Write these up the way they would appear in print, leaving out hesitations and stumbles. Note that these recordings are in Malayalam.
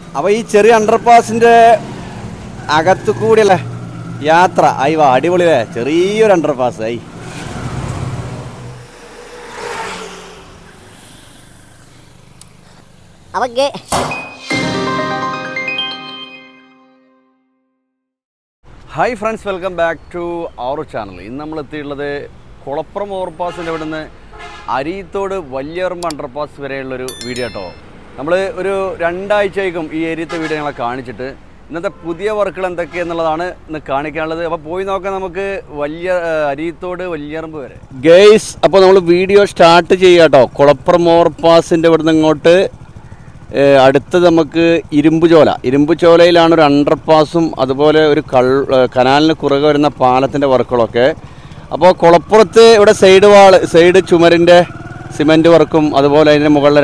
അപ്പോൾ ഈ ചെറിയ അണ്ടർപാസിൻ്റെ അകത്തു കൂടിയല്ലേ യാത്ര അയ്യോ അടിപൊളിയല്ലേ, ചെറിയൊരു അണ്ടർപാസ് ആയി. Hi friends, welcome back to our channel. ഇന്ന് നമ്മൾ എത്തിയിട്ടുള്ളത് കുളപ്പുറം ഓവർപാസിൻ്റെ ഇവിടെ നിന്ന് അരീത്തോട് വലിയറമ്പ് അണ്ടർപാസ് വരെയുള്ളൊരു വീഡിയോ കേട്ടോ. നമ്മൾ ഒരു 2 ആഴ്ചയായിരിക്കും ഈ ഏരിയത്തെ വീഡിയോ ഞങ്ങളെ കാണിച്ചിട്ട്. ഇന്നത്തെ പുതിയ വർക്കുകൾ എന്തൊക്കെയെന്നുള്ളതാണ് ഇന്ന് കാണിക്കാനുള്ളത്. അപ്പോൾ പോയി നോക്കാം നമുക്ക് അരീത്തോട് വലിയറമ്പ് വരെ. ഗെയ്സ്, അപ്പോൾ നമ്മൾ വീഡിയോ സ്റ്റാർട്ട് ചെയ്യാം കേട്ടോ. കുളപ്പുറം ഓവർപാസിൻ്റെ ഇവിടെ നിന്ന് ഇങ്ങോട്ട് അടുത്തത് നമുക്ക് ഇരുമ്പുചോലയിലാണ് ഒരു അണ്ടർപാസും അതുപോലെ ഒരു കനാലിന് കുറുകെ വരുന്ന പാലത്തിൻ്റെ വർക്കുകളൊക്കെ. അപ്പോൾ കുളപ്പുറത്ത് ഇവിടെ സൈഡ് ചുമരിൻ്റെ സിമൻറ്റ് വർക്കും അതുപോലെ അതിൻ്റെ മുകളിലെ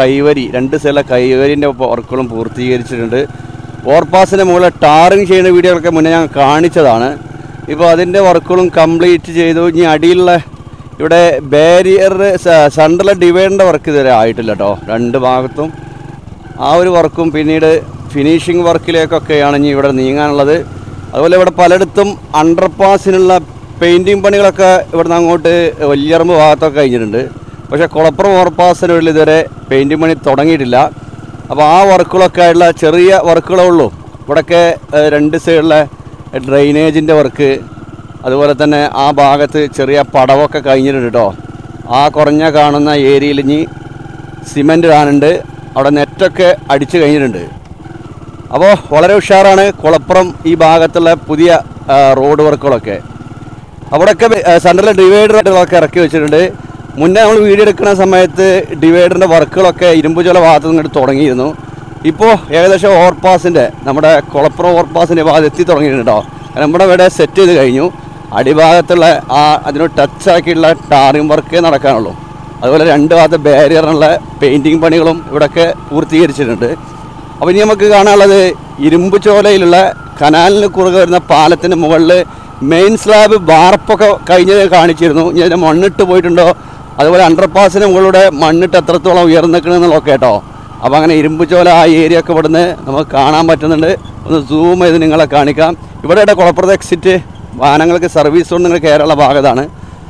2 സൈഡിലെ കൈവരിൻ്റെ വർക്കുകളും പൂർത്തീകരിച്ചിട്ടുണ്ട്. ഓവർപാസിൻ്റെ മുകളിൽ ടാറിങ് ചെയ്യുന്ന വീഡിയോകളൊക്കെ മുന്നേ ഞാൻ കാണിച്ചതാണ്. ഇപ്പോൾ അതിൻ്റെ വർക്കുകളും കംപ്ലീറ്റ് ചെയ്തു. ഇനി അടിയിലുള്ള ഇവിടെ ബാരിയർ സെൻട്രൽ ഡിവൈഡറിൻ്റെ വർക്ക് ഇതുവരെ ആയിട്ടില്ല കേട്ടോ. 2 ഭാഗത്തും ആ ഒരു വർക്കും പിന്നീട് ഫിനിഷിംഗ് വർക്കിലേക്കൊക്കെയാണ് ഇനി ഇവിടെ നീങ്ങാനുള്ളത്. അതുപോലെ ഇവിടെ പലയിടത്തും അണ്ടർപാസിനുള്ള പെയിൻറ്റിങ് പണികളൊക്കെ ഇവിടുന്ന് അങ്ങോട്ട് വലിയറമ്പ് ഭാഗത്തൊക്കെ കഴിഞ്ഞിട്ടുണ്ട്. പക്ഷേ കുളപ്പുറം ഓവർപാസിനുള്ളിൽ ഇതുവരെ പെയിൻറ്റിങ് പണി തുടങ്ങിയിട്ടില്ല. അപ്പോൾ ആ വർക്കുകളൊക്കെ ആയിട്ടുള്ള ചെറിയ വർക്കുകളേ ഉള്ളൂ. ഇവിടെയൊക്കെ 2 സൈഡിലെ ഡ്രെയിനേജിൻ്റെ വർക്ക്, അതുപോലെ തന്നെ ആ ഭാഗത്ത് ചെറിയ പടവൊക്കെ കഴിഞ്ഞിട്ടുണ്ട് കേട്ടോ. ആ കുറഞ്ഞ കാണുന്ന ഏരിയയിൽ ഇനി സിമൻറ്റ് ഇടാനുണ്ട്. അവിടെ നെറ്റൊക്കെ അടിച്ച് കഴിഞ്ഞിട്ടുണ്ട്. അപ്പോൾ വളരെ ഉഷാറാണ് കുളപ്പുറം ഈ ഭാഗത്തുള്ള പുതിയ റോഡ് വർക്കുകളൊക്കെ. അവിടെയൊക്കെ സെൻട്രൽ ഡിവൈഡറൊക്കെ ഇറക്കി വെച്ചിട്ടുണ്ട്. മുന്നേ നമ്മൾ വീഡിയോ എടുക്കുന്ന സമയത്ത് ഡിവൈഡറിൻ്റെ വർക്കുകളൊക്കെ ഇരുമ്പുചോല ഭാഗത്ത് നിന്നിട്ട് തുടങ്ങിയിരുന്നു. ഇപ്പോൾ ഏകദേശം ഓവർപാസിൻ്റെ നമ്മുടെ കുളപ്പുറം ഓവർപാസിൻ്റെ ഭാഗത്ത് എത്തി തുടങ്ങിയിട്ടുണ്ട് കേട്ടോ. നമ്മുടെ ഇവിടെ സെറ്റ് ചെയ്ത് കഴിഞ്ഞു. അടിഭാഗത്തുള്ള അതിനോട് ടച്ചാക്കിയുള്ള ടാറിങ് വർക്കേ നടക്കാനുള്ളൂ. അതുപോലെ 2 ഭാഗത്ത് ബാരിയറിനുള്ള പെയിൻറ്റിങ് പണികളും ഇവിടെയൊക്കെ പൂർത്തീകരിച്ചിട്ടുണ്ട്. അപ്പോൾ ഇനി നമുക്ക് കാണാനുള്ളത് ഇരുമ്പുചോലയിലുള്ള കനാലിന് കുറുകെ വരുന്ന പാലത്തിൻ്റെ മുകളിൽ മെയിൻ സ്ലാബ് വാർപ്പൊക്കെ കഴിഞ്ഞത് കാണിച്ചിരുന്നു. ഇനി അതിൻ്റെ മണ്ണിട്ട് പോയിട്ടുണ്ടോ, അതുപോലെ അണ്ടർപാസിന് മുകളിലൂടെ മണ്ണിട്ട് എത്രത്തോളം ഉയർന്നിക്കണമെന്നുള്ളതൊക്കെ കേട്ടോ. അപ്പോൾ അങ്ങനെ ഇരുമ്പുചോല ആ ഏരിയ ഒക്കെ ഇവിടുന്ന് നമുക്ക് കാണാൻ പറ്റുന്നുണ്ട്. ഒന്ന് സൂം ചെയ്ത് നിങ്ങളെ കാണിക്കാം. ഇവിടെ കുളപ്പുറത്ത് എക്സിറ്റ് വാഹനങ്ങൾക്ക് സർവീസ് കൊണ്ട് നിങ്ങൾ കയറുള്ള ഭാഗത്താണ്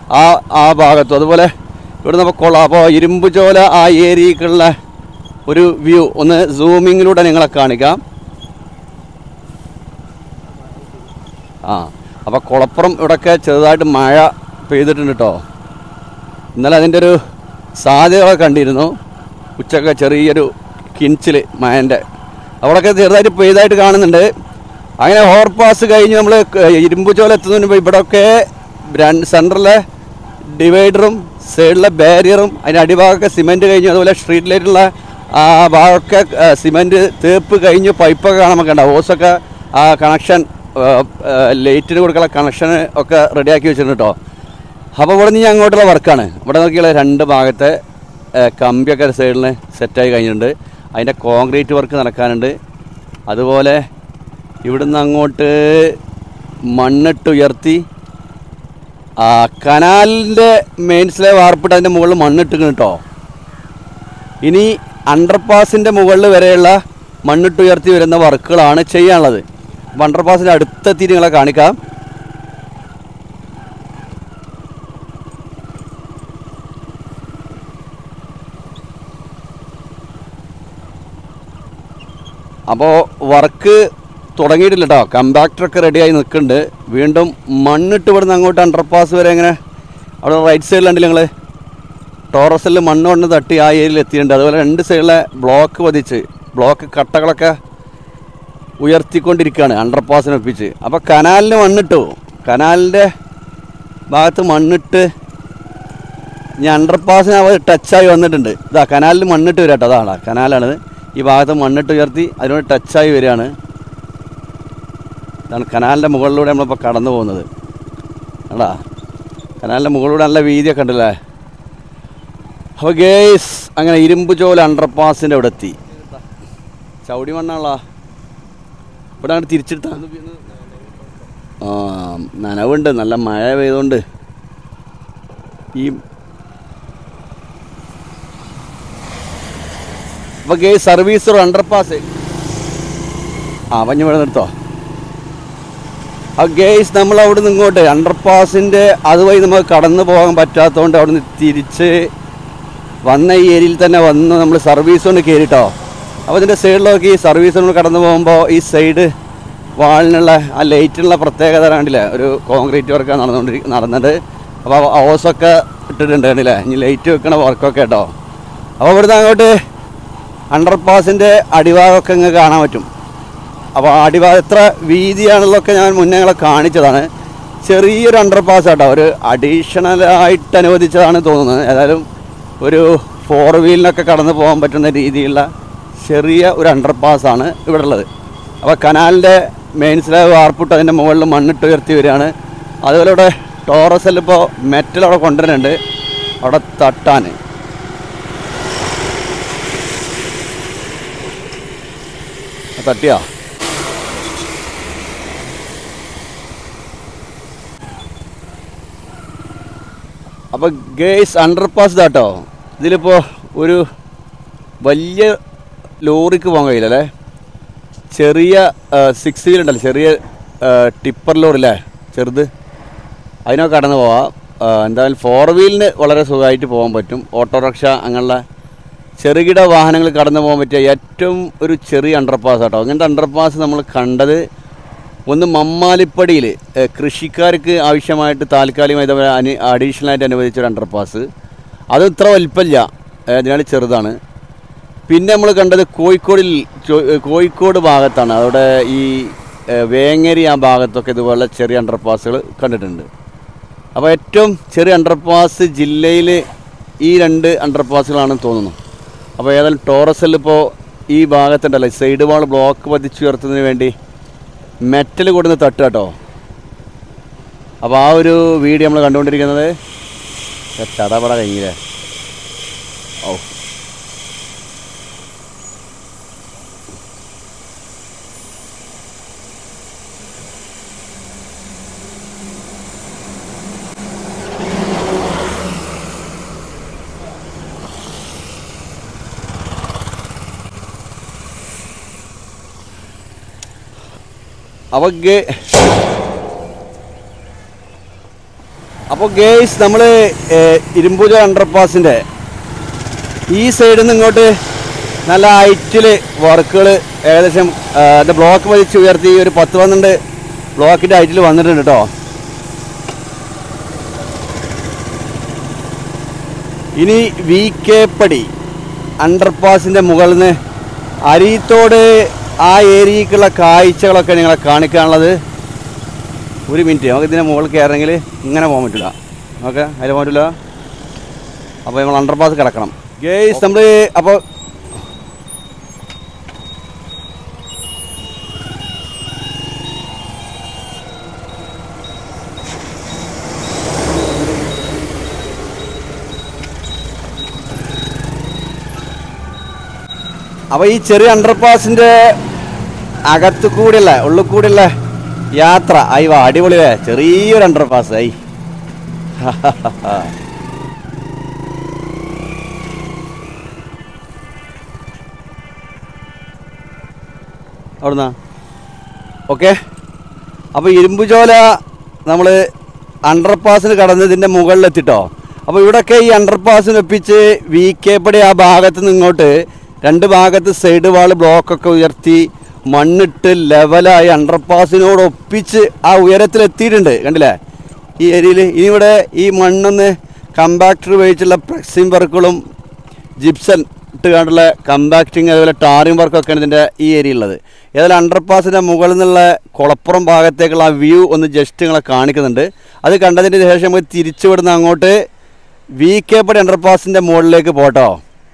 ആ ഭാഗത്തും. അതുപോലെ ഇവിടെ നമുക്ക് കൊള്ളാം. അപ്പോൾ ഇരുമ്പുചോല ആ ഏരിയക്കുള്ള ഒരു വ്യൂ ഒന്ന് സൂമിങ്ങിലൂടെ നിങ്ങളെ കാണിക്കാം. അപ്പോൾ കുളപ്പുറം ഇവിടെയൊക്കെ ചെറുതായിട്ട് മഴ പെയ്തിട്ടുണ്ട് കേട്ടോ. ഇന്നലെ അതിൻ്റെ ഒരു സാധ്യതകളൊക്കെ കണ്ടിരുന്നു. ഉച്ചക്ക് ചെറിയൊരു കിൻച്ചിൽ മഴൻ്റെ അവിടെയൊക്കെ ചെറുതായിട്ട് പെയ്തായിട്ട് കാണുന്നുണ്ട്. അങ്ങനെ ഓവർപാസ് കഴിഞ്ഞ് നമ്മൾ ഇരുമ്പുചോല എത്തുന്നതിന് മുമ്പ് ഇവിടെയൊക്കെ സെൻറ്ററിലെ ഡിവൈഡറും സൈഡിലെ ബാരിയറും അതിൻ്റെ അടിഭാഗമൊക്കെ സിമെൻറ്റ് കഴിഞ്ഞു. അതുപോലെ സ്ട്രീറ്റ് ലൈറ്റുള്ള ആ ഭാഗമൊക്കെ സിമെൻറ്റ് തേപ്പ് കഴിഞ്ഞ് പൈപ്പൊക്കെ കാണാൻ നമുക്ക് ഉണ്ടാവും. ഓസൊക്കെ ആ കണക്ഷൻ ലൈറ്റിന് കൊടുക്കാനുള്ള കണക്ഷൻ ഒക്കെ റെഡിയാക്കി വെച്ചിട്ടുണ്ട് കേട്ടോ. അപ്പോൾ ഇവിടെ നിന്ന് അങ്ങോട്ടുള്ള വർക്കാണ്. ഇവിടെ നോക്കിയാൽ 2 ഭാഗത്തെ കമ്പിയൊക്കെ സൈഡിൽ സെറ്റായി കഴിഞ്ഞിട്ടുണ്ട്. അതിൻ്റെ കോൺക്രീറ്റ് വർക്ക് നടക്കാനുണ്ട്. അതുപോലെ ഇവിടുന്ന് അങ്ങോട്ട് മണ്ണിട്ട് ഉയർത്തി കനാലിൻ്റെ മെയിൻ സ്ലാബ് വാർപ്പിട്ട് അതിൻ്റെ മുകളിൽ മണ്ണിട്ടിക്കണം കേട്ടോ. ഇനി അണ്ടർപാസിൻ്റെ മുകളിൽ വരെയുള്ള മണ്ണിട്ട് ഉയർത്തി വരുന്ന വർക്കുകളാണ് ചെയ്യാനുള്ളത്. അപ്പോൾ അണ്ടർപാസിൻ്റെ അടുത്തെത്തി നിങ്ങളെ കാണിക്കാം. അപ്പോൾ വർക്ക് തുടങ്ങിയിട്ടില്ല കേട്ടോ. കമ്പാക്ടറൊക്കെ റെഡിയായി നിൽക്കുന്നുണ്ട്. വീണ്ടും മണ്ണിട്ട് ഇവിടുന്ന് അങ്ങോട്ട് അണ്ടർപാസ് വരെ ഇങ്ങനെ അവിടെ റൈറ്റ് സൈഡിലുണ്ടല്ലോ ഞങ്ങൾ ടോറസിൽ മണ്ണ് കൊണ്ട് തട്ടി ആ ഏരിയയിൽ എത്തിയിട്ടുണ്ട്. അതുപോലെ 2 സൈഡിലെ ബ്ലോക്ക് പതിച്ച് ബ്ലോക്ക് കട്ടകളൊക്കെ ഉയർത്തിക്കൊണ്ടിരിക്കുകയാണ് അണ്ടർപാസിനൊപ്പിച്ച്. അപ്പോൾ കനാലിന് മണ്ണിട്ടു. കനാലിൻ്റെ ഭാഗത്ത് മണ്ണിട്ട് ഞാൻ അണ്ടർപാസിന് അവർ ടച്ചായി വന്നിട്ടുണ്ട്. ഇതാ കനാലിൽ മണ്ണിട്ട് വരിക കേട്ടോ. അതാണ് കനാലാണിത്. ഈ ഭാഗത്ത് മണ്ണിട്ട് ഉയർത്തി അതിനോട് ടച്ചായി വരികയാണ്. ഇതാണ് കനാലിൻ്റെ മുകളിലൂടെ നമ്മളിപ്പോൾ കടന്നു പോകുന്നത്. അടാ കനാലിൻ്റെ മുകളിലൂടെ നല്ല വീതിയൊക്കെ ഉണ്ടല്ലേ. അപ്പോൾ ഗേസ് അങ്ങനെ ഇരുമ്പുചോല അണ്ടർപാസിൻ്റെ അവിടെ എത്തി. ചവിടി മണ്ണാണല്ലോ ഇവിടെ അങ്ങോട്ട് തിരിച്ചിട്ടാ. നനവുണ്ട്, നല്ല മഴ പെയ്തുകൊണ്ട്. ഈ അപ്പോൾ സർവീസ് അണ്ടർപാസ് പഞ്ഞു ഇവിടെ നിർത്തോ. ഗേസ് നമ്മൾ അവിടെ നിന്ന് ഇങ്ങോട്ട് അണ്ടർപാസിൻ്റെ അതുവഴി നമുക്ക് കടന്നു പോകാൻ പറ്റാത്തതുകൊണ്ട് അവിടെ നിന്ന് തിരിച്ച് വന്ന ഈ ഏരിയയിൽ തന്നെ വന്ന് നമ്മൾ സർവീസ് കൊണ്ട് കയറിട്ടോ. അപ്പോൾ ഇതിൻ്റെ സൈഡിലൊക്കെ ഈ സർവീസ് കൊണ്ട് കടന്നു പോകുമ്പോൾ ഈ സൈഡ് വാളിനുള്ള ആ ലൈറ്റിനുള്ള പ്രത്യേകത കണ്ടില്ലേ, ഒരു കോൺക്രീറ്റ് വർക്കാണ് നടന്നത്. അപ്പോൾ ഹോസൊക്കെ ഇട്ടിട്ടുണ്ട് കണ്ടില്ലേ, ഇനി ലൈറ്റ് വെക്കണ വർക്കൊക്കെ കേട്ടോ. അപ്പോൾ ഇവിടുന്ന് അങ്ങോട്ട് അണ്ടർപാസിൻ്റെ അടിഭാഗമൊക്കെ ഇങ്ങ് കാണാൻ പറ്റും. അപ്പോൾ അടിഭാഗം എത്ര വീതിയാണെന്നൊക്കെ ഞാൻ മുന്നേ ഞങ്ങളെ കാണിച്ചതാണ്. ചെറിയൊരു അണ്ടർപാസ് കേട്ടോ, ഒരു അഡീഷണലായിട്ട് അനുവദിച്ചതാണ് തോന്നുന്നത്. ഏതായാലും ഒരു 4 വീലിനൊക്കെ കടന്നു പോകാൻ പറ്റുന്ന രീതിയിലുള്ള ചെറിയ ഒരു അണ്ടർപാസാണ് ഇവിടെ ഉള്ളത്. അപ്പോൾ കനാലിൻ്റെ മെയിൻ സ്ലാബ് വാർപ്പിട്ട് അതിൻ്റെ മുകളിൽ മണ്ണിട്ട് ഉയർത്തി വരികയാണ്. അതുപോലെ ഇവിടെ ടോറസിൽ ഇപ്പോൾ മെറ്റൽ അവിടെ കൊണ്ടുവരുന്നുണ്ട് അവിടെ തട്ടാൻ. തട്ടിയാ അപ്പോൾ ഗേസ് അണ്ടർപാസ് ഇതാട്ടോ. ഇതിലിപ്പോൾ ഒരു വലിയ ലോറിക്ക് പോകാൻ കഴിയില്ലല്ലേ, ചെറിയ 6 വീലുണ്ടല്ലോ, ചെറിയ ടിപ്പർ ലോറില്ലേ, ചെറുത്, അതിനൊക്കെ കടന്നു പോവാം. എന്തായാലും 4 വീലിന് വളരെ സുഖമായിട്ട് പോകാൻ പറ്റും. ഓട്ടോറിക്ഷ അങ്ങനെയുള്ള ചെറുകിട വാഹനങ്ങൾ കടന്നു പോകാൻ പറ്റിയ ഏറ്റവും ഒരു ചെറിയ അണ്ടർപാസ് കേട്ടോ. അങ്ങനത്തെ അണ്ടർപാസ് നമ്മൾ കണ്ടത് ഒന്ന് മമ്മാലിപ്പടിയിൽ കൃഷിക്കാർക്ക് ആവശ്യമായിട്ട് താൽക്കാലികമായി അഡീഷണലായിട്ട് അനുവദിച്ചൊരു അണ്ടർപാസ്. അത് ഇത്ര വലിപ്പമില്ല, അതിനാൽ ചെറുതാണ്. പിന്നെ നമ്മൾ കണ്ടത് കോഴിക്കോട് ഭാഗത്താണ്. അവിടെ ഈ വേങ്ങേരി ആ ഭാഗത്തൊക്കെ ഇതുപോലെ ചെറിയ അണ്ടർപാസുകൾ കണ്ടിട്ടുണ്ട്. അപ്പോൾ ഏറ്റവും ചെറിയ അണ്ടർപാസ് ജില്ലയിൽ ഈ 2 അണ്ടർപാസുകളാണെന്ന് തോന്നുന്നു. അപ്പോൾ ഏതായാലും ടോറസിൽ ഇപ്പോൾ ഈ ഭാഗത്തുണ്ടല്ലോ, സൈഡ് വാൾ ബ്ലോക്ക് പതിച്ചുയർത്തുന്നതിന് വേണ്ടി മെറ്റൽ കൊടുന്ന് തട്ട് കേട്ടോ. അപ്പോൾ ആ ഒരു വീഡിയോ നമ്മൾ കണ്ടുകൊണ്ടിരിക്കുന്നത് ചടപട കഴിഞ്ഞില്ലേ. ഓ അപ്പോൾ ഗേസ് നമ്മൾ ഇരുമ്പുജ അണ്ടർപാസിൻ്റെ ഈ സൈഡിൽ നിന്ന് ഇങ്ങോട്ട് നല്ല ഹൈറ്റിൽ വർക്കുകൾ ഏകദേശം അത് ബ്ലോക്ക് വലിച്ച് ഉയർത്തി ഒരു 10-12 ബ്ലോക്കിൻ്റെ ഹൈറ്റിൽ വന്നിട്ടുണ്ട് കേട്ടോ. ഇനി VK പടി അണ്ടർപാസിൻ്റെ മുകളിൽ നിന്ന് അരീത്തോട് ആ ഏരിയക്കുള്ള കാഴ്ചകളൊക്കെ നിങ്ങളെ കാണിക്കാനുള്ളത്. ഒരു മിനിറ്റ്, നമുക്ക് ഇതിൻ്റെ മുകളിൽ കയറണമെങ്കിൽ ഇങ്ങനെ പോകാൻ പറ്റില്ല, ഓക്കെ, അതിൽ പോകാൻ പറ്റില്ല. അപ്പോൾ നമ്മൾ അണ്ടർപാസ് കിടക്കണം ഗേസ്. നമ്മൾ അപ്പോൾ ഈ ചെറിയ അണ്ടർപാസിൻ്റെ അകത്തു കൂടിയുള്ള ഉള്ളിൽ കൂടിയുള്ള യാത്ര അയ്യോ അടിപൊളിയേ. ചെറിയൊരു അണ്ടർപാസ് ആയി. അവിടുന്ന് ഓക്കെ. അപ്പോൾ ഇരുമ്പുചോല നമ്മൾ അണ്ടർപാസിന് കടന്നതിൻ്റെ മുകളിലെത്തിട്ടോ. അപ്പോൾ ഇവിടെയൊക്കെ ഈ അണ്ടർപാസിനൊപ്പിച്ച് VK പടി ആ ഭാഗത്ത് നിന്ന് ഇങ്ങോട്ട് 2 ഭാഗത്ത് സൈഡ് വാൾ ബ്ലോക്കൊക്കെ ഉയർത്തി മണ്ണിട്ട് ലെവലായി അണ്ടർപാസിനോടൊപ്പിച്ച് ആ ഉയരത്തിലെത്തിയിട്ടുണ്ട് കണ്ടില്ലേ ഈ ഏരിയയിൽ. ഇനി ഇവിടെ ഈ മണ്ണൊന്ന് കമ്പാക്ടർ ഉപയോഗിച്ചുള്ള പ്രക്സിംഗ് വർക്കുകളും ജിപ്സൺ ഇട്ട് കണ്ടുള്ള കമ്പാക്റ്റിങ് അതുപോലെ ടാറിങ് വർക്കൊക്കെയാണ് ഇതിൻ്റെ ഈ ഏരിയയിലുള്ളത്. ഏതായാലും അണ്ടർപാസിൻ്റെ മുകളിൽ നിന്നുള്ള കുളപ്പുറം ഭാഗത്തേക്കുള്ള ആ വ്യൂ ഒന്ന് ജസ്റ്റ് നിങ്ങളെ കാണിക്കുന്നുണ്ട്. അത് കണ്ടതിന് ശേഷം നമുക്ക് തിരിച്ചു വിടുന്ന അങ്ങോട്ട് VK പടി അണ്ടർപാസിൻ്റെ മുകളിലേക്ക് പോട്ടോ.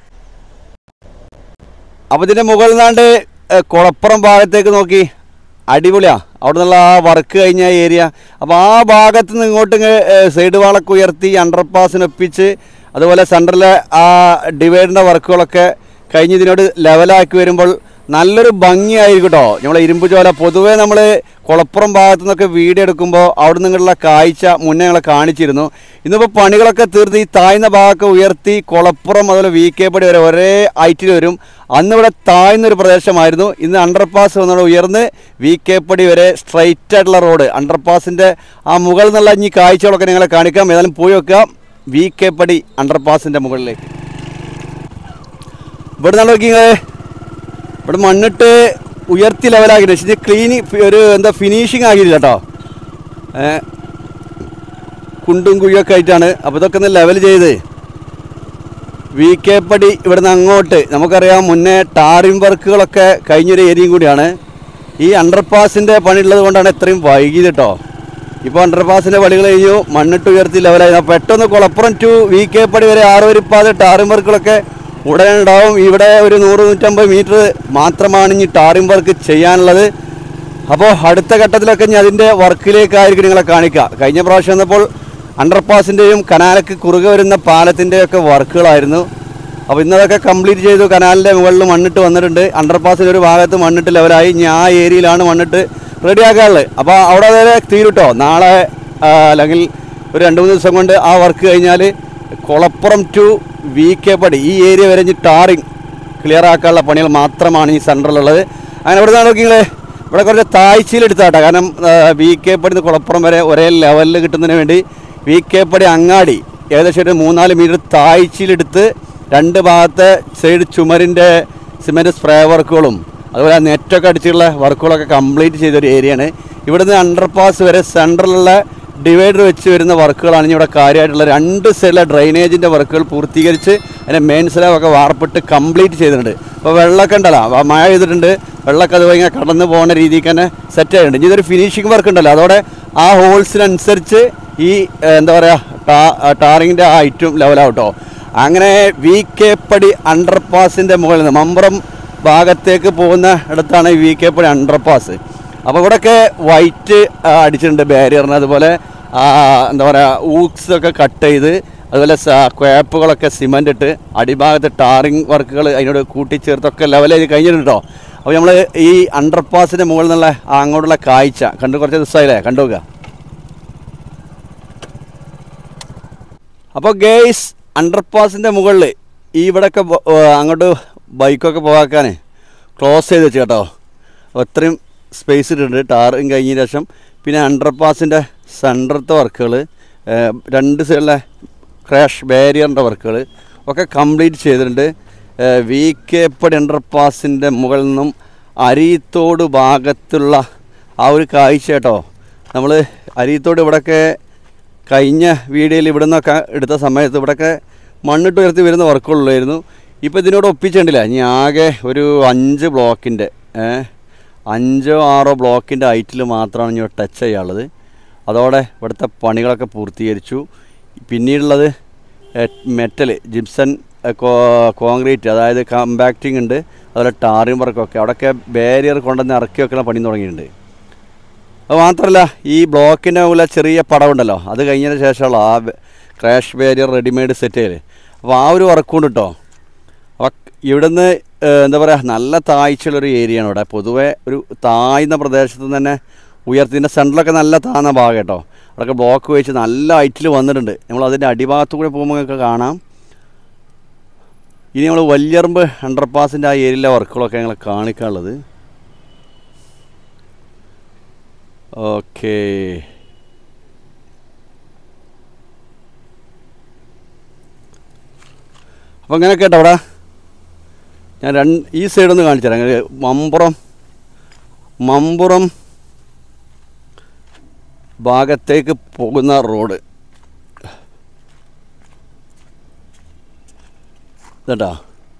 അപ്പോൾ ഇതിൻ്റെ മുകളിൽ നിന്നാണ്ട് കുളപ്പുറം ഭാഗത്തേക്ക് നോക്കി അടിപൊളിയാണ്. അവിടെ നിന്നുള്ള ആ വർക്ക് കഴിഞ്ഞ ഏരിയ. അപ്പോൾ ആ ഭാഗത്ത് നിന്ന് ഇങ്ങോട്ട് സൈഡ് വാളൊക്കെ ഉയർത്തി അണ്ടർപാസിനൊപ്പിച്ച് അതുപോലെ സെൻറ്ററിലെ ആ ഡിവൈഡറിൻ്റെ വർക്കുകളൊക്കെ കഴിഞ്ഞ് ഇതിനോട് ലെവലാക്കി വരുമ്പോൾ നല്ലൊരു ഭംഗിയായിരിക്കും കേട്ടോ. നമ്മളെ ഇരുമ്പുചോല പൊതുവേ നമ്മൾ കുളപ്പുറം ഭാഗത്തു നിന്നൊക്കെ വീഡിയോ എടുക്കുമ്പോൾ അവിടെ നിന്നുള്ള കാഴ്ച മുന്നേ ഞങ്ങളെ കാണിച്ചിരുന്നു. ഇന്നിപ്പോൾ പണികളൊക്കെ തീർത്ത് ഈ താഴ്ന്ന ഭാഗമൊക്കെ ഉയർത്തി കുളപ്പുറം മുതൽ VK പടി വരെ ഒരേ ഹൈറ്റിൽ വരും. അന്നിവിടെ താഴ്ന്നൊരു പ്രദേശമായിരുന്നു. ഇന്ന് അണ്ടർപാസ് വന്നാൽ ഉയർന്ന് VK പടി വരെ സ്ട്രൈറ്റ് ആയിട്ടുള്ള റോഡ്. അണ്ടർപാസിൻ്റെ ആ മുകളിൽ നിന്നുള്ള ഈ കാഴ്ചകളൊക്കെ നിങ്ങളെ കാണിക്കാം. ഏതായാലും പോയി വെക്കാം VK പടി അണ്ടർപാസിൻ്റെ മുകളിലേക്ക്. ഇവിടെ നിന്ന് നോക്കിങ്ങളെ, ഇവിടെ മണ്ണിട്ട് ഉയർത്തി ലെവലാക്കിയിട്ട് പക്ഷേ ഒരു ഫിനിഷിങ് ആകിയില്ല കേട്ടോ. കുണ്ടും കുഴിയൊക്കെ ആയിട്ടാണ്. അപ്പോൾ ഇതൊക്കെ ഒന്ന് ലെവൽ ചെയ്ത് VK പടി ഇവിടെ നിന്ന് അങ്ങോട്ട് നമുക്കറിയാം മുന്നേ ടാറിംഗ് വർക്കുകളൊക്കെ കഴിഞ്ഞൊരു ഏരിയയും കൂടിയാണ്. ഈ അണ്ടർപാസിൻ്റെ പണിയുള്ളത് കൊണ്ടാണ് ഇത്രയും വൈകിയത് കേട്ടോ. ഇപ്പോൾ അണ്ടർപാസിൻ്റെ പണികൾ കഴിഞ്ഞു, മണ്ണിട്ട് ഉയർത്തി ലെവലായി. പെട്ടെന്ന് കുളപ്പുറം ടു VK പടി വരെ 6 വരിപ്പാത ടാറിംഗ് വർക്കുകളൊക്കെ ഉടനെ ഉണ്ടാവും. ഇവിടെ ഒരു 100-150 മീറ്റർ മാത്രമാണ് ഇനി ടാറിംഗ് വർക്ക് ചെയ്യാനുള്ളത്. അപ്പോൾ അടുത്ത ഘട്ടത്തിലൊക്കെ ഇനി അതിൻ്റെ വർക്കിലേക്കായിരിക്കും നിങ്ങളെ കാണിക്കുക. കഴിഞ്ഞ പ്രാവശ്യം വന്നപ്പോൾ അണ്ടർപാസിൻ്റെയും കനാലക്ക് കുറുകെ വരുന്ന പാലത്തിൻ്റെയൊക്കെ വർക്കുകളായിരുന്നു. അപ്പോൾ ഇന്നതൊക്കെ കംപ്ലീറ്റ് ചെയ്തു. കനാലിൻ്റെ മുകളിൽ മണ്ണിട്ട് വന്നിട്ടുണ്ട്. അണ്ടർപാസിൻ്റെ ഒരു ഭാഗത്ത് മണ്ണിട്ട് ലെവലായി. ഇനി ആ ഏരിയയിലാണ് മണ്ണിട്ട് റെഡിയാക്കാനുള്ളത്. അപ്പോൾ അവിടെ വരെ തീരുട്ടോ. നാളെ അല്ലെങ്കിൽ ഒരു 2-3 ദിവസം കൊണ്ട് ആ വർക്ക് കഴിഞ്ഞാൽ കുളപ്പുറം ടു VK പടി ഈ ഏരിയ വരെ ടാറിങ് ക്ലിയർ ആക്കാനുള്ള പണികൾ മാത്രമാണ് ഈ സെൻറ്ററിലുള്ളത്. അങ്ങനെ ഇവിടെ നിന്നാണ് നോക്കിങ്ങളെ, ഇവിടെ കുറച്ച് താഴ്ചയിലെടുത്താട്ടോ. കാരണം VK പടി കുളപ്പുറം വരെ ഒരേ ലെവലിൽ കിട്ടുന്നതിന് വേണ്ടി VK പടി അങ്ങാടി ഏകദേശം ഒരു 3-4 മീറ്റർ താഴ്ചയിലെടുത്ത് 2 ഭാഗത്തെ സൈഡ് ചുമരിൻ്റെ സിമെൻറ്റ് സ്പ്രേ വർക്കുകളും അതുപോലെ നെറ്റൊക്കെ അടിച്ചുള്ള വർക്കുകളൊക്കെ കംപ്ലീറ്റ് ചെയ്തൊരു ഏരിയയാണ്. ഇവിടുന്ന് അണ്ടർപാസ് വരെ സെൻട്രലുള്ള ഡിവൈഡർ വെച്ച് വരുന്ന വർക്കുകളാണ് ഇവിടെ കാര്യമായിട്ടുള്ള. 2 സൈഡിലെ ഡ്രൈനേജിൻ്റെ വർക്കുകൾ പൂർത്തീകരിച്ച് അതിൻ്റെ മെയിൻ സ്ലാബൊക്കെ വാർപ്പിട്ട് കംപ്ലീറ്റ് ചെയ്തിട്ടുണ്ട്. അപ്പോൾ വെള്ളമൊക്കെ ഉണ്ടല്ലോ, മഴ ചെയ്തിട്ടുണ്ട്, വെള്ളമൊക്കെ അത് ഇങ്ങനെ കടന്നു പോകുന്ന രീതിക്ക് തന്നെ സെറ്റ് ആയിട്ടുണ്ട്. ഇനി ഇതൊരു ഫിനിഷിംഗ് വർക്ക് ഉണ്ടല്ലോ, അതോടെ ആ ഹോൾസിനനുസരിച്ച് ഈ ടാറിങ്ങിൻ്റെ ഹൈറ്റും ലെവലാവട്ടോ. അങ്ങനെ VK പടി അണ്ടർപാസിൻ്റെ മുകളിൽ നിന്ന് മമ്പുറം ഭാഗത്തേക്ക് പോകുന്ന ഇടത്താണ് VK പടി അണ്ടർപാസ്. അപ്പോൾ ഇവിടെയൊക്കെ വൈറ്റ് അടിച്ചിട്ടുണ്ട് ബാരിയറിന്. അതുപോലെ ഊക്സൊക്കെ കട്ട് ചെയ്ത് അതുപോലെ ക്വാപ്പുകളൊക്കെ സിമൻ്റ് ഇട്ട് അടിഭാഗത്ത് ടാറിങ് വർക്കുകൾ അതിനോട് കൂട്ടിച്ചേർത്തൊക്കെ ലെവൽ ചെയ്ത് കഴിഞ്ഞിട്ടുണ്ടോ. അപ്പോൾ നമ്മൾ ഈ അണ്ടർപാസിൻ്റെ മുകളിൽ നിന്നുള്ള അങ്ങോട്ടുള്ള കാഴ്ച കണ്ട് കുറച്ച് ദിവസമായില്ലേ, കണ്ടുപോകുക. അപ്പോൾ ഗേയ്സ്, അണ്ടർപാസിൻ്റെ മുകളിൽ ഈ ഇവിടെയൊക്കെ അങ്ങോട്ട് ബൈക്കൊക്കെ പോകാക്കാൻ ക്ലോസ് ചെയ്ത് വെച്ച് കേട്ടോ. അത്രയും സ്പേസ് ഇട്ടിട്ടുണ്ട് ടാറിങ് കഴിഞ്ഞ ശേഷം. പിന്നെ അണ്ടർപാസിൻ്റെ സെൻറ്ററത്തെ വർക്കുകൾ, 2 സൈഡിലെ ക്രാഷ് ബാരിയറിൻ്റെ വർക്കുകൾ ഒക്കെ കംപ്ലീറ്റ് ചെയ്തിട്ടുണ്ട്. VK പടി അണ്ടർപാസിൻ്റെ മുകളിൽ നിന്നും അരീത്തോട് ഭാഗത്തുള്ള ആ ഒരു കാഴ്ച കേട്ടോ. നമ്മൾ അരീത്തോട് ഇവിടെയൊക്കെ കഴിഞ്ഞ വീഡിയോയിൽ ഇവിടെ നിന്നൊക്കെ എടുത്ത സമയത്ത് ഇവിടെയൊക്കെ മണ്ണിട്ട് ഉയർത്തി വരുന്ന വർക്കുകളുള്ളായിരുന്നു. ഇപ്പോൾ ഇതിനോട് ഒപ്പിച്ചിട്ടില്ല. ഇനി ആകെ ഒരു 5 ബ്ലോക്കിൻ്റെ 5-6 ബ്ലോക്കിൻ്റെ ഹൈറ്റിൽ മാത്രമാണ് ഇനി ടച്ച് ചെയ്യാനുള്ളത്. അതോടെ ഇവിടുത്തെ പണികളൊക്കെ പൂർത്തീകരിച്ചു. പിന്നീടുള്ളത് മെറ്റൽ ജിപ്സൺ കോൺക്രീറ്റ്, അതായത് കമ്പാക്റ്റിംഗ് ഉണ്ട്, അതുപോലെ ടാറിംഗ് വർക്കൊക്കെ അവിടെയൊക്കെ ബാരിയർ കൊണ്ടുവന്ന് ഇറക്കി വെക്കുന്ന പണി തുടങ്ങിയിട്ടുണ്ട്. അത് മാത്രമല്ല ഈ ബ്ലോക്കിൻ്റെ മുകളിൽ ചെറിയ പടവുണ്ടല്ലോ, അത് കഴിഞ്ഞതിന് ശേഷമുള്ള ആ ക്രാഷ് ബാരിയർ റെഡിമെയ്ഡ് സെറ്റ് ചെയ്യൽ. അപ്പോൾ ആ ഒരു വർക്കുണ്ട് കേട്ടോ. അപ്പോൾ ഇവിടുന്ന് എന്താ പറയുക, നല്ല താഴ്ചയുള്ളൊരു ഏരിയയാണ് ഇവിടെ. പൊതുവെ ഒരു താഴ്ന്ന പ്രദേശത്ത് തന്നെ ഉയർത്തിൻ്റെ സെൻറ്ററിലൊക്കെ നല്ല താഴ്ന്ന ഭാഗം കേട്ടോ. അവിടെയൊക്കെ ബ്ലോക്ക് വെച്ച് നല്ല ഹൈറ്റിൽ വന്നിട്ടുണ്ട്. നമ്മൾ അതിൻ്റെ അടിഭാഗത്തു കൂടെ പോകുമ്പോൾ നിങ്ങൾക്ക് കാണാം. ഇനി നമ്മൾ വല്യറമ്പ് അണ്ടർപാസിൻ്റെ ആ ഏരിയയിലെ വർക്കുകളൊക്കെ ഞങ്ങളെ കാണിക്കാനുള്ളത്. ഓക്കേ, അപ്പോൾ അങ്ങനെ കേട്ടോ. അവിടെ ഞാൻ ഈ സൈഡൊന്ന് കാണിച്ചു തരാം. മമ്പുറം ഭാഗത്തേക്ക് പോകുന്ന റോഡ് കേട്ടോ.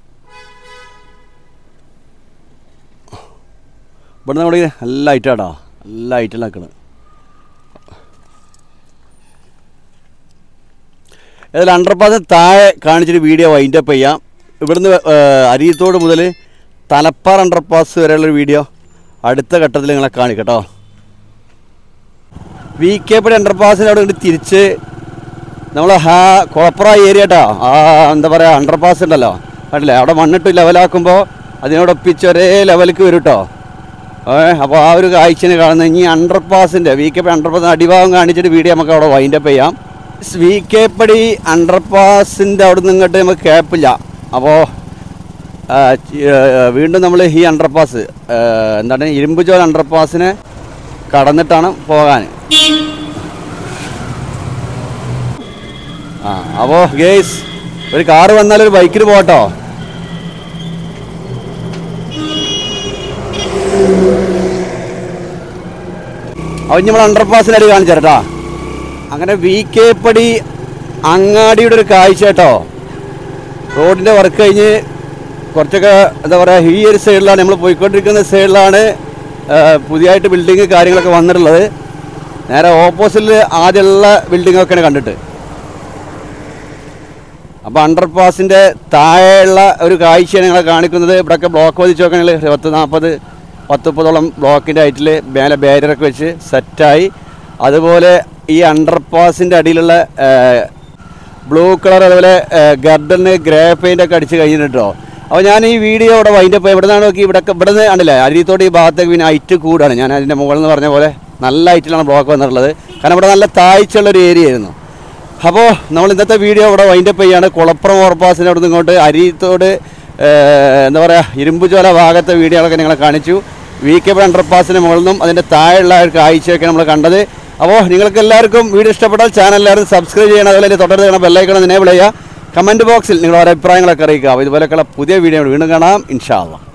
ഇവിടെ നമ്മുടെ നല്ല ഹൈറ്റാട്ടോ, നല്ല ഹൈറ്റിലാക്കണം. ഏതായാലും അണ്ടർപാസിന് താഴെ കാണിച്ചിട്ട് വീഡിയോ വൈൻഡപ്പ് ചെയ്യാം. ഇവിടുന്ന് അരീത്തോട് മുതൽ തലപ്പാർ അണ്ടർപാസ് വരെയുള്ളൊരു വീഡിയോ അടുത്ത ഘട്ടത്തിൽ നിങ്ങളെ കാണിക്കട്ടോ. VK പടി അണ്ടർപാസിൻ്റെ അവിടെ തിരിച്ച് നമ്മൾ കുളപ്പുറ ഏരിയ കേട്ടോ. എന്താ പറയുക, അണ്ടർപാസ് ഉണ്ടല്ലോ കണ്ടില്ലേ, അവിടെ മണ്ണിട്ട് ലെവലാക്കുമ്പോൾ അതിനോടൊപ്പിച്ച് ഒരേ ലെവലിലേക്ക് വരും കേട്ടോ. അപ്പോൾ ആ ഒരു കാഴ്ചനെ കാണുന്നത് ഇനി അണ്ടർപാസിൻ്റെ VK പടി അണ്ടർപാസിൻ്റെ അടിഭാഗം കാണിച്ചിട്ട് വീഡിയോ നമുക്ക് അവിടെ വൈൻഡപ്പ് ചെയ്യാം. VK പടി അണ്ടർപാസിൻ്റെ അവിടെ നിന്ന് ഇങ്ങോട്ട് നമുക്ക് ക്യാപ്പില്ല. അപ്പോൾ വീണ്ടും നമ്മൾ ഈ അണ്ടർപാസ് എന്താണ് ഇരുമ്പുചോല അണ്ടർപാസിനെ കടന്നിട്ടാണ് പോകാൻ. അപ്പോൾ ഗേസ് ഒരു കാറ് വന്നാൽ ഒരു ബൈക്കിൽ പോകട്ടോ. അവൻ നമ്മൾ അണ്ടർപാസിനടി കാണിച്ചു കേട്ടോ. അങ്ങനെ VK പടി അങ്ങാടിയുടെ ഒരു കാഴ്ച കേട്ടോ. റോഡിൻ്റെ വർക്ക് കഴിഞ്ഞ് കുറച്ചൊക്കെ എന്താ പറയുക, ഈ ഒരു സൈഡിലാണ് നമ്മൾ പോയിക്കൊണ്ടിരിക്കുന്ന സൈഡിലാണ് പുതിയതായിട്ട് ബിൽഡിങ് കാര്യങ്ങളൊക്കെ വന്നിട്ടുള്ളത്. നേരെ ഓപ്പോസിറ്റിൽ ആദ്യമുള്ള ബിൽഡിങ്ങൊക്കെയാണ് കണ്ടിട്ട്. അപ്പോൾ അണ്ടർപാസിൻ്റെ താഴെയുള്ള ഒരു കാഴ്ചയാണ് ഞങ്ങളെ കാണിക്കുന്നത്. ഇവിടെയൊക്കെ ബ്ലോക്ക് വധിച്ച് നോക്കുകയാണെങ്കിൽ 10-40-30 ബ്ലോക്കിൻ്റെ ഹൈറ്റിൽ മേലെ ബാരിയറൊക്കെ വെച്ച് സെറ്റായി. അതുപോലെ ഈ അണ്ടർപാസിൻ്റെ അടിയിലുള്ള ബ്ലൂ കളർ അതുപോലെ ഗർഡന് ഗ്രേ പെയിൻ്റൊക്കെ അടിച്ച് കഴിഞ്ഞിട്ടോ. അപ്പോൾ ഞാൻ ഈ വീഡിയോ ഇവിടെ വൈൻഡപ്പ് ഇവിടെ നിന്നാണ് നോക്കി. ഇവിടെ നിന്ന് കണ്ടില്ലേ അരിത്തോട് ഈ ഭാഗത്തേക്ക് പിന്നെ ഹൈറ്റ് കൂടാണ്. ഞാൻ അതിൻ്റെ മുകളിൽ നിന്ന് പറഞ്ഞ പോലെ നല്ല ഹൈറ്റിലാണ് ബ്ലോക്ക് വന്നിട്ടുള്ളത്. കാരണം ഇവിടെ നല്ല താഴ്ചയുള്ളൊരു ഏരിയ ആയിരുന്നു. അപ്പോൾ നമ്മൾ ഇന്നത്തെ വീഡിയോ ഇവിടെ വൈൻഡപ്പ് ചെയ്യുകയാണ്. കുളപ്പുറം ഓവർപാസിൻ്റെ അവിടെ നിന്ന് ഇങ്ങോട്ട് അരിത്തോട് എന്താ പറയുക ഇരുമ്പുചോല ഭാഗത്തെ വീഡിയോകളൊക്കെ ഞങ്ങളെ കാണിച്ചു. VK പടി അണ്ടർപാസിന് മുകളിൽ നിന്നും അതിൻ്റെ താഴെയുള്ള ഒരു കാഴ്ചയൊക്കെ നമ്മൾ കണ്ടത്. അപ്പോൾ നിങ്ങൾക്ക് എല്ലാവർക്കും വീഡിയോ ഇഷ്ടപ്പെട്ടാൽ ചാനൽ എല്ലാവരും സബ്സ്ക്രൈബ് ചെയ്യണം. അതുപോലെ തൊട്ടടുത്ത് ബെല്ലൈക്കൺ എനേബിൾ ചെയ്യുക. കമൻറ്റ് ബോക്സിൽ നിങ്ങളുടെ അഭിപ്രായങ്ങളൊക്കെ അറിയിക്കുക. അപ്പോൾ ഇതുപോലെയൊക്കെയുള്ള പുതിയ വീഡിയോ വീണ്ടും കാണാം ഇൻഷാ അല്ലാഹ്.